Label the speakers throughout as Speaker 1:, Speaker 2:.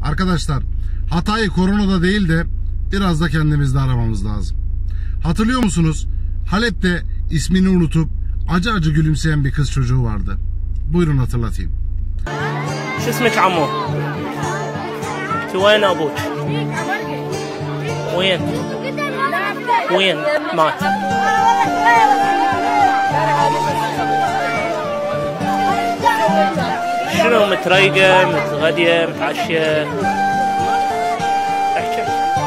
Speaker 1: Arkadaşlar, hatayı koronada değil de biraz da kendimizde aramamız lazım. Hatırlıyor musunuz? Halep'te ismini unutup acı acı gülümseyen bir kız çocuğu vardı. Buyurun hatırlatayım.
Speaker 2: شو اسمك عمو؟ انت وين ابوك؟ وين؟ وين؟ مات. شنو متريقة متغدية متعشية؟ احكي.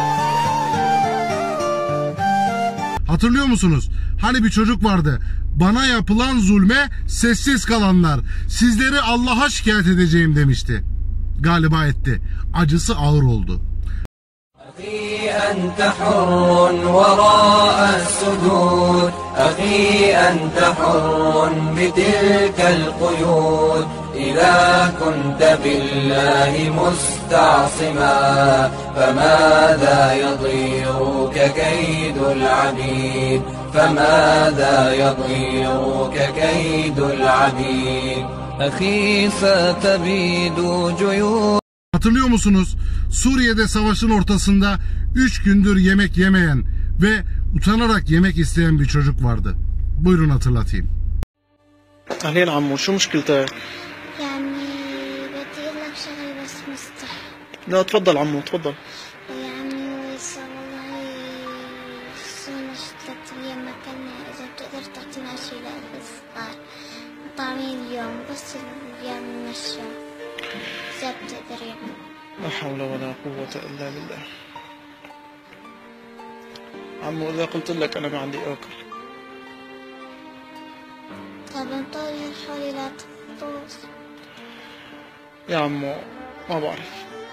Speaker 1: Hatırlıyor musunuz? Hani bir çocuk vardı. Bana yapılan zulme sessiz kalanlar. Sizleri Allah'a şikayet edeceğim demişti. Galiba etti. Acısı ağır oldu.
Speaker 3: أخي أنت حر وراء السدود أخي أنت حر بتلك القيود إذا كنت بالله مستعصما فماذا يضيرك كيد العبيد فماذا يضيرك كيد العبيد أخي ستبيد جيود.
Speaker 1: Hatırlıyor musunuz? Suriye'de savaşın ortasında 3 gündür yemek yemeyen ve utanarak yemek isteyen bir çocuk vardı. Buyurun hatırlatayım.
Speaker 4: أهلين عمو شو مشكلتك؟
Speaker 5: يعني بدي أقول لك شغلة بس مستحي.
Speaker 4: لا تفضل عمو تفضل.
Speaker 5: يعني صار والله صرنا 3 أيام ما كنا إذا بتقدر تعطينا شيء للصغار طعمين اليوم بس اليوم نمشى إذا بتقدر يعني.
Speaker 4: لا حول ولا قوة إلا بالله. عمو إذا قلت لك أنا ما عندي آكل.
Speaker 5: طب انطري حولي لا تطوس.
Speaker 4: يا عمو ما بعرف.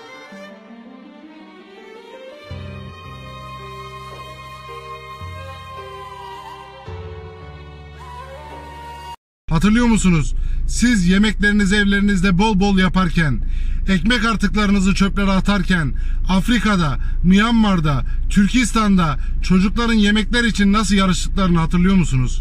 Speaker 1: Hatırlıyor musunuz? Siz yemeklerinizi evlerinizde bol bol yaparken, ekmek artıklarınızı çöplere atarken, Afrika'da, Myanmar'da, Türkistan'da çocukların yemekler için nasıl yarıştıklarını hatırlıyor musunuz?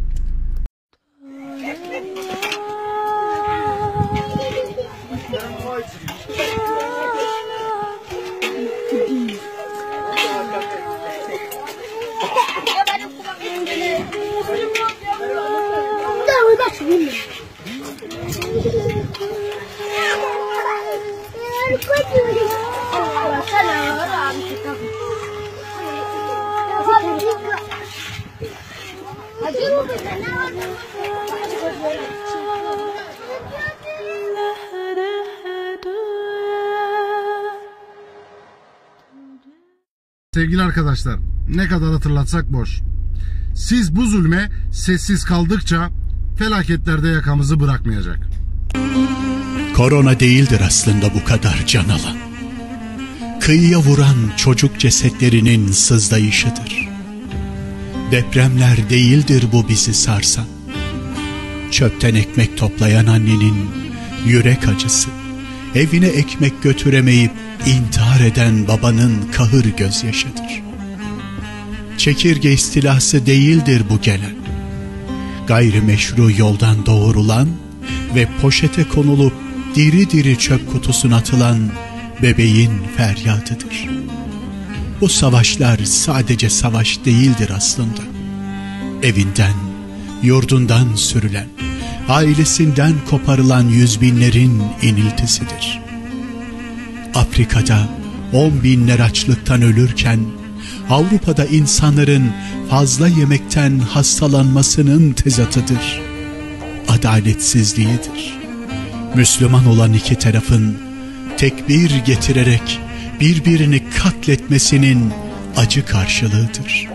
Speaker 1: Sevgili arkadaşlar, ne kadar hatırlatsak boş. Siz bu zulme sessiz kaldıkça felaketler de yakamızı bırakmayacak.
Speaker 6: Korona değildir aslında bu kadar can alan. Kıyıya vuran çocuk cesetlerinin sızlayışıdır. Depremler değildir bu bizi sarsan. Çöpten ekmek toplayan annenin yürek acısı, evine ekmek götüremeyip intihar eden babanın kahır gözyaşıdır. Çekirge istilası değildir bu gelen. Gayrimeşru yoldan doğrulan ve poşete konulup diri diri çöp kutusuna atılan bebeğin feryadıdır. Bu savaşlar sadece savaş değildir aslında. Evinden, yurdundan sürülen, ailesinden koparılan yüz binlerin iniltisidir. Afrika'da 10 binler açlıktan ölürken, Avrupa'da insanların fazla yemekten hastalanmasının tezatıdır. Adaletsizliğidir. Müslüman olan iki tarafın tekbir getirerek birbirini katletmesinin acı karşılığıdır.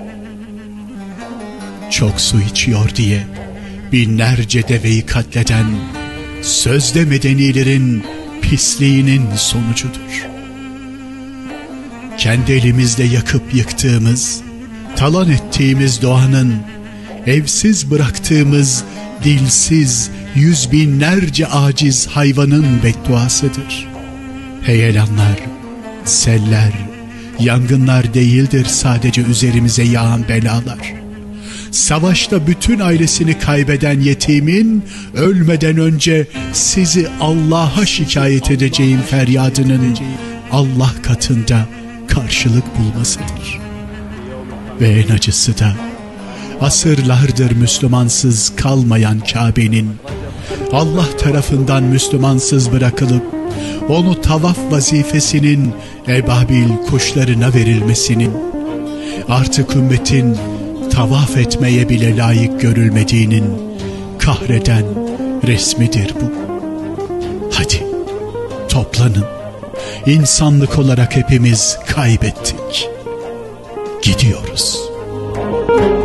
Speaker 6: Çok su içiyor diye binlerce deveyi katleden sözde medenilerin pisliğinin sonucudur. Kendi elimizle yakıp yıktığımız, talan ettiğimiz doğanın, evsiz bıraktığımız dilsiz yüz binlerce aciz hayvanın bedduasıdır. Heyelanlar, seller, yangınlar değildir sadece üzerimize yağan belalar. Savaşta bütün ailesini kaybeden yetimin ölmeden önce sizi Allah'a şikayet edeceğim feryadının Allah katında karşılık bulmasıdır. Ve en acısı da asırlardır Müslümansız kalmayan Kabe'nin Allah tarafından Müslümansız bırakılıp onu tavaf vazifesinin ebabil kuşlarına verilmesinin, artık ümmetin tavaf etmeye bile layık görülmediğinin kahreden resmidir bu. Hadi toplanın, insanlık olarak hepimiz kaybettik. Gidiyoruz.